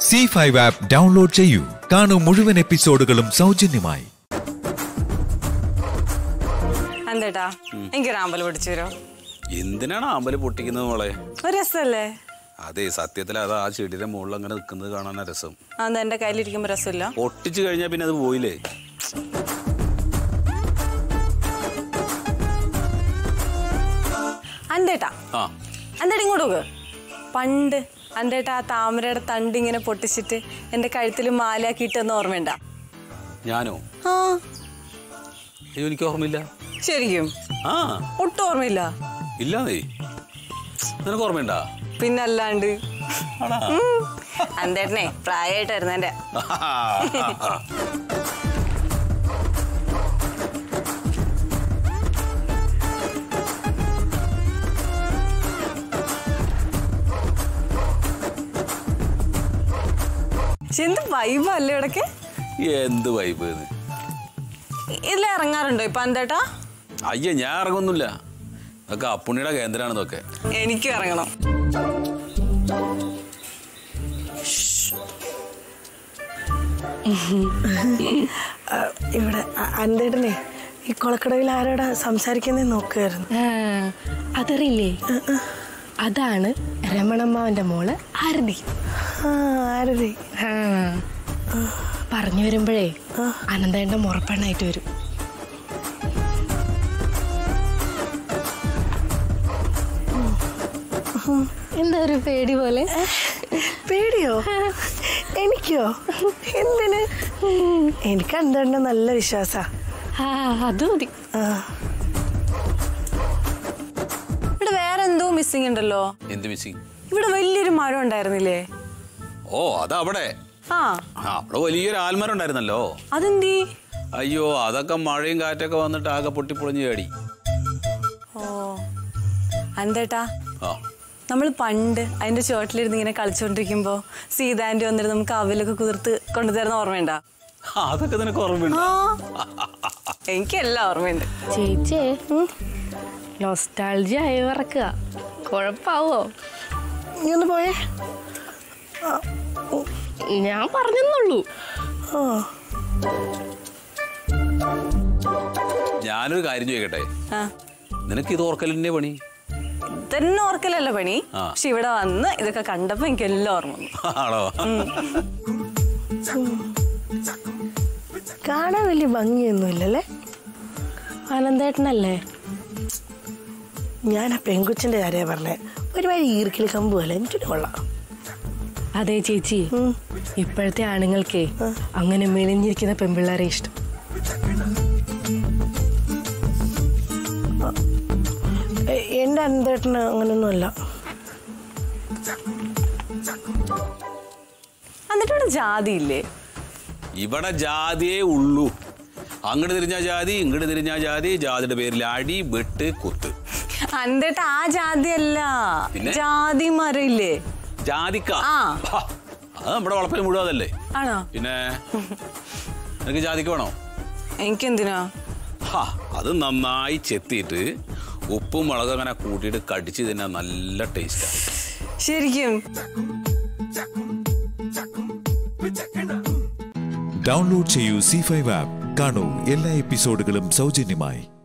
C5 app download ചെയ്യൂ. കാണൂ മുഴുവൻ എപ്പിസോഡുകളും സൗജന്യമായി. അന്തേട്ടാ, എനിക്കൊരു ആമ്പല് പൊട്ടിച്ചു തരോ? എന്തിനാണ് ആമ്പല് പൊട്ടിക്കുന്നത് മോളെ? ഒരു രസമല്ലേ? അതെ, സത്യത്തിൽ അത് ആ ചെടിയുടെ മുകളിൽ അങ്ങനെ നിൽക്കുന്നത് കാണാനാ രസം. അതെന്താ എന്റെ കയ്യിലിരിക്കുമ്പോ രസമില്ല? പൊട്ടിച്ചു കഴിഞ്ഞാൽ പിന്നെ അത് പോയില്ലേ. അന്തേട്ടാ, അന്തേട്ടാ ഇങ്ങോട്ട് നോക്ക്. പണ്ട് അന്തേട്ടാ ആ താമരയുടെ തണ്ട് ഇങ്ങനെ പൊട്ടിച്ചിട്ട് എന്റെ കഴുത്തിൽ മാലയാക്കിയിട്ടെന്ന് ഓർമ്മയുണ്ട? ഞാനോ? ആ, അയ്യോ, എനിക്ക് ഓർമ്മയില്ല. ശരിക്കും? ആ, ഒട്ടും ഓർമ്മയില്ല? ഇല്ലാന്നേ. നിനക്ക് ഓർമ്മയുണ്ടാ? പിന്നല്ലാണ്ട്. അന്തേട്ടനെ പ്രായമായിട്ടായിരുന്നു എന്റെ. എന്ത് വൈബല്ലേ ഇവിടൊക്കെ? എന്ത് വൈബ് ഇത്? ഇതിൽ ഇറങ്ങാറുണ്ടോ ഇപ്പൊ അന്തേട്ടാ? അയ്യ, ഞാൻ ഇറങ്ങൊന്നുമില്ല. ഇതൊക്കെ അപ്പുണ്ണിയുടെ കേന്ദ്രമാണ്. ഇതൊക്കെ എനിക്കും ഇറങ്ങണം. ഇവിടെ അന്തേട്ടനെ ഈ കൊളക്കടവിൽ ആരോടാ സംസാരിക്കുന്നേ നോക്കുമായിരുന്നു. അതറിയില്ലേ? അതാണ് രമണമ്മാവന്റെ മോള് ആരതി. ആരതി പറഞ്ഞു വരുമ്പോഴേ അനന്തേട്ടന്റെ മുറപ്പെണ്ണായിട്ട് വരും. എന്താ ഒരു പേടി പോലെ? പേടിയോ? എനിക്കോ? എന്തിന്? എനിക്ക് അന്തേട്ടനെ നല്ല വിശ്വാസാ. അത് മതി. ഇവിടെ വേറെ എന്തോ മിസ്സിംഗ് ഉണ്ടല്ലോ. എന്ത് മിസ്സിംഗ്? ഇവിടെ വലിയൊരു മരം ഉണ്ടായിരുന്നില്ലേ? ഓ, അതവിടെ. ആ, അവിടെ വലിയൊരു ആൽമരം ഉണ്ടായിരുന്നല്ലോ. അതെന്തി? അയ്യോ, അതൊക്കെ മഴയും കാറ്റൊക്കെ വന്നിട്ട് ആകെ പൊട്ടിപ്പൊളിഞ്ഞ് ചാടി. ഓ അന്തേട്ടാ, ആ, നമ്മൾ പണ്ട് അതിന്റെ ചുവട്ടിലിരുന്ന് ഇങ്ങനെ കളിച്ചോണ്ടിരിക്കുമ്പോ സീതാന്റെ വന്നിട്ട് നമുക്ക് അവലൊക്കെ കുതിർത്ത് കൊണ്ടുതരുന്ന ഓർമ്മയുണ്ടാ? അതൊക്കെ നിനക്ക് ഓർമ്മയുണ്ട്? എനിക്കെല്ലാം ഓർമ്മയുണ്ട്. ചേച്ചേ, നൊസ്റ്റാൾജിയ ആയി വറക്കുക. കുഴപ്പാവോ? നീ ഒന്ന് പോയേ. ഞാൻ പറഞ്ഞെന്നുള്ളൂ. ഞാനൊരു കാര്യം ചോദിക്കട്ടെ? നിനക്ക് ഇത് ഓർക്കലിന്റെ പണി? ഇതന്നെ ഓർക്കലല്ല പണി. പക്ഷെ ഇവിടെ വന്ന് ഇതൊക്കെ കണ്ടപ്പോ എനിക്ക് എല്ലാം ഓർമ്മ വന്നു. ആണോ? കാണാൻ വലിയ ഭംഗിയൊന്നുമില്ലല്ലേ? അനന്തേട്ടനല്ലേ? ഞാൻ ആ പെങ്കുച്ചിന്റെ കാര്യമാണ് പറഞ്ഞേ. ഒരുപാട് ഈർക്കിൽ കമ്പ് പോലെ എനിക്കൊരു കൊള്ളാം. അതെ ചേച്ചി, ഇപ്പോഴത്തെ ആണുങ്ങൾക്ക് അങ്ങനെ മെലിഞ്ഞിരിക്കുന്ന പെൺപിള്ളേരെ ഇഷ്ടം. എന്റെ അനന്തേട്ടന് അങ്ങനൊന്നുമല്ല. എന്നിട്ട് ഇവിടെ ജാതി ഇല്ലേ? ഇവിടെ ജാതിയേ ഉള്ളൂ. അങ്ങോട്ട് തിരിഞ്ഞ ജാതി, ഇങ്ങോട്ട് തിരിഞ്ഞ ജാതി. ജാതിയുടെ പേരിൽ അടി, വെട്ട്, കുത്ത്. അന്തേട്ട ആ ജാതി അല്ല, ജാതി മരം ഇല്ലേ? ജാതിക്ക? അത് നമ്മുടെ വളപ്പിൽ മുഴുവതല്ലേ? ആണോ? പിന്നെ നിനക്ക് ജാതിക്ക വേണോ? എനിക്കെന്തിനാ? അത് നന്നായി ചെത്തിയിട്ട് ഉപ്പും മുളകും അങ്ങനെ കൂട്ടിയിട്ട് കടിച്ച് തിന്നാൻ നല്ല ടേസ്റ്റാ. ശരിക്കും? ഡൗൺലോഡ് ചെയ്യൂ C5 ആപ്പ്. കാണൂ എല്ലാ എപ്പിസോഡുകളും സൗജന്യമായി.